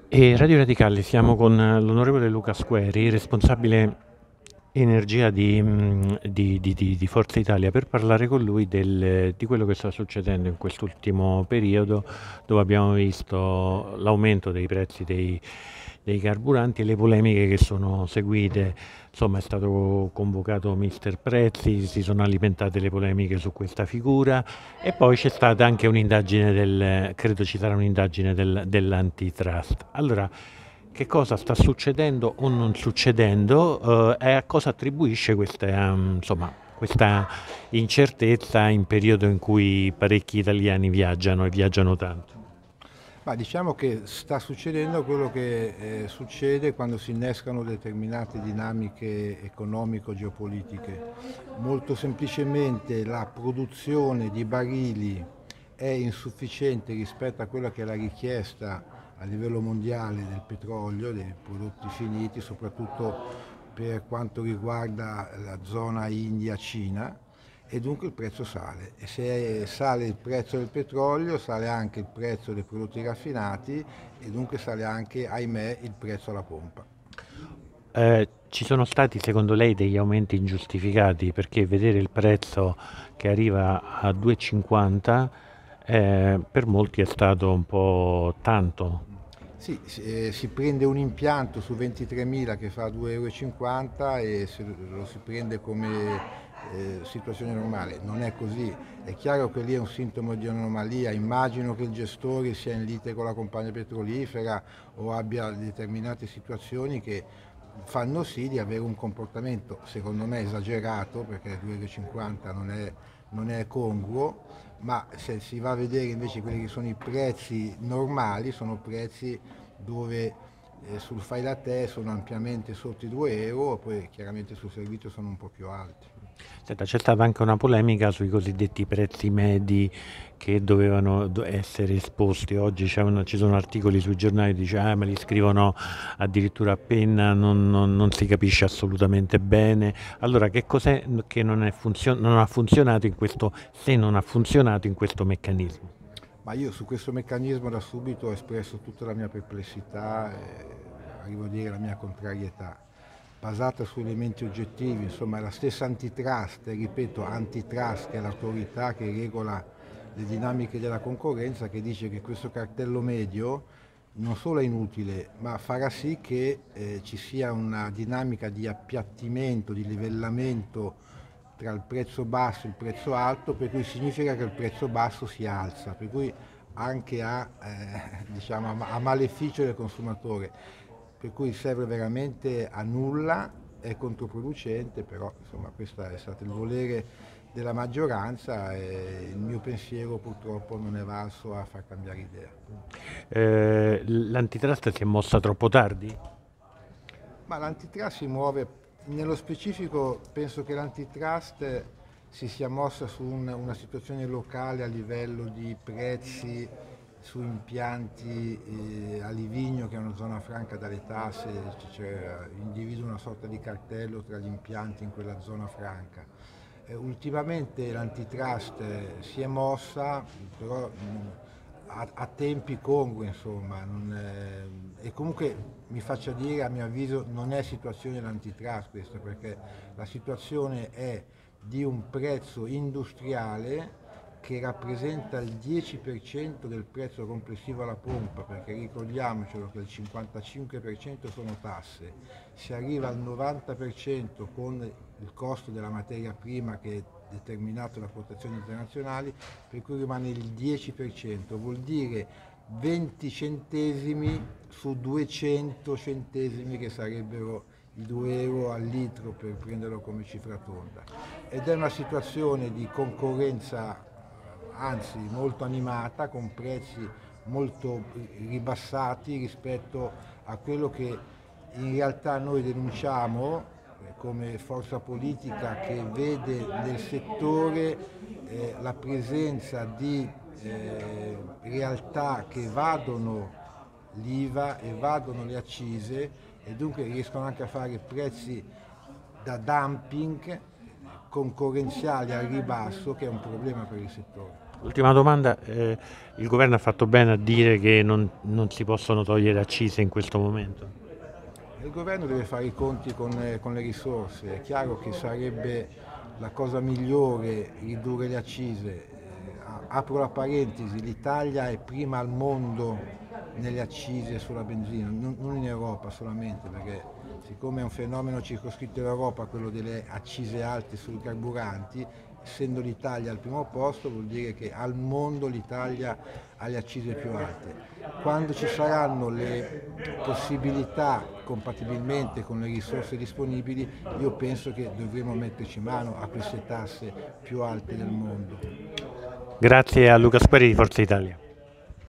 E Radio Radicale, siamo con l'onorevole Luca Squeri, responsabile energia di Forza Italia, per parlare con lui di quello che sta succedendo in quest'ultimo periodo, dove abbiamo visto l'aumento dei prezzi dei carburanti e le polemiche che sono seguite. Insomma, è stato convocato Mister Prezzi, si sono alimentate le polemiche su questa figura e poi c'è stata anche un'indagine credo ci sarà un'indagine dell'antitrust. Allora, che cosa sta succedendo o non succedendo, e a cosa attribuisce questa incertezza in periodo in cui parecchi italiani viaggiano e viaggiano tanto? Ma diciamo che sta succedendo quello che succede quando si innescano determinate dinamiche economico-geopolitiche. Molto semplicemente la produzione di barili è insufficiente rispetto a quella che è la richiesta a livello mondiale del petrolio, dei prodotti finiti, soprattutto per quanto riguarda la zona India-Cina, e dunque il prezzo sale. E se sale il prezzo del petrolio, sale anche il prezzo dei prodotti raffinati e dunque sale anche, ahimè, il prezzo alla pompa. Ci sono stati secondo lei degli aumenti ingiustificati? Perché vedere il prezzo che arriva a 2,50 per molti è stato un po' tanto. Sì, si prende un impianto su 23.000 che fa 2,50 euro e lo si prende come situazione normale. Non è così. È chiaro che lì è un sintomo di anomalia. Immagino che il gestore sia in lite con la compagnia petrolifera o abbia determinate situazioni che fanno sì di avere un comportamento, secondo me, esagerato, perché 2,50 non è congruo, ma se si va a vedere invece quelli che sono i prezzi normali, sono prezzi dove sul fai da te sono ampiamente sotto i 2 euro, poi chiaramente sul servizio sono un po' più alti. Senta, c'è stata anche una polemica sui cosiddetti prezzi medi che dovevano essere esposti. Oggi ci sono articoli sui giornali che dicono ma li scrivono addirittura a penna, non si capisce assolutamente bene. Allora, che cos'è che non ha funzionato in questo, se non ha funzionato in questo meccanismo? Ma io su questo meccanismo da subito ho espresso tutta la mia perplessità e arrivo a dire la mia contrarietà, basata su elementi oggettivi, insomma è la stessa antitrust, e ripeto, antitrust che è l'autorità che regola le dinamiche della concorrenza, che dice che questo cartello medio non solo è inutile, ma farà sì che ci sia una dinamica di appiattimento, di livellamento tra il prezzo basso e il prezzo alto, per cui significa che il prezzo basso si alza, per cui anche diciamo, a maleficio del consumatore, per cui serve veramente a nulla, è controproducente, però insomma questo è stato il volere della maggioranza e il mio pensiero purtroppo non è valso a far cambiare idea. L'antitrust si è mossa troppo tardi? Ma l'antitrust si muove, nello specifico penso che l'antitrust si sia mossa su una situazione locale a livello di prezzi su impianti a Livigno, che è una zona franca dalle tasse, cioè individua una sorta di cartello tra gli impianti in quella zona franca. Ultimamente l'antitrust si è mossa, però a tempi congrui, insomma, e comunque mi faccia dire, a mio avviso, non è situazione dell'antitrust questa, perché la situazione è di un prezzo industriale che rappresenta il 10% del prezzo complessivo alla pompa, perché ricordiamocelo che il 55% sono tasse, si arriva al 90% con il costo della materia prima che è determinato da quotazioni internazionali, per cui rimane il 10%, vuol dire 20 centesimi su 200 centesimi che sarebbero i 2 euro al litro per prenderlo come cifra tonda. Ed è una situazione di concorrenza anzi molto animata, con prezzi molto ribassati rispetto a quello che in realtà noi denunciamo come forza politica che vede nel settore la presenza di realtà che evadono l'IVA, evadono le accise e dunque riescono anche a fare prezzi da dumping concorrenziali al ribasso, che è un problema per il settore. Ultima domanda, il governo ha fatto bene a dire che non si possono togliere accise in questo momento? Il governo deve fare i conti con le risorse, è chiaro che sarebbe la cosa migliore ridurre le accise. Apro la parentesi, l'Italia è prima al mondo nelle accise sulla benzina, non in Europa solamente, perché siccome è un fenomeno circoscritto in Europa quello delle accise alte sui carburanti, essendo l'Italia al primo posto vuol dire che al mondo l'Italia ha le accise più alte. Quando ci saranno le possibilità, compatibilmente con le risorse disponibili, io penso che dovremo metterci mano a queste tasse più alte del mondo. Grazie a Luca Squeri di Forza Italia.